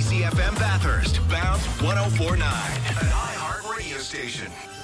CKBC-FM Bathurst, Bounce 104.9, an iHeart radio station.